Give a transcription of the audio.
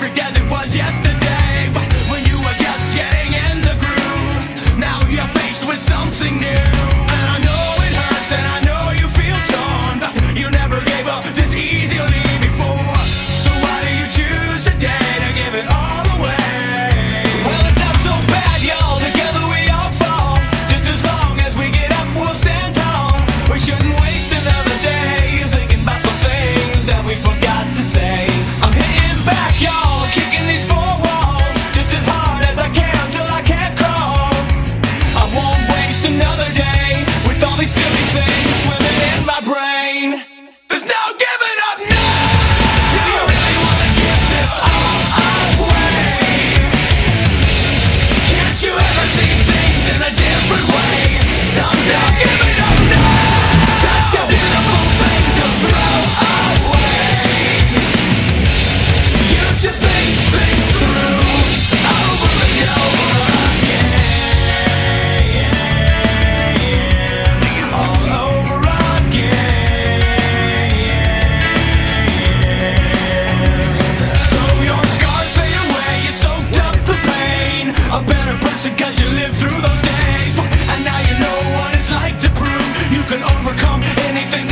perfect as it was yesterday, when you were just getting in the groove. Now you're faced with something new, and I know it hurts and I know you feel torn, but you never gave up this easily before. So why do you choose today to give it all away? Well, it's not so bad, y'all. Together we all fall. Just as long as we get up, we'll stand tall. We shouldn't waste another day thinking about the things that we forgot to say. I'm hitting back, y'all, kicking these four walls just as hard as I can till I can't crawl. I won't waste another day with all these silly things swimming in my brain. There's no giving up now. Do you really want to give this all away? Can't you ever see things in a different way? Someday, give it up now. Such a beautiful thing to throw away. You should think things through over and over again, all over again. So your scars fade away, you soaked up the pain. A better person 'cause you lived through those days, and now you know what it's like to prove you can overcome anything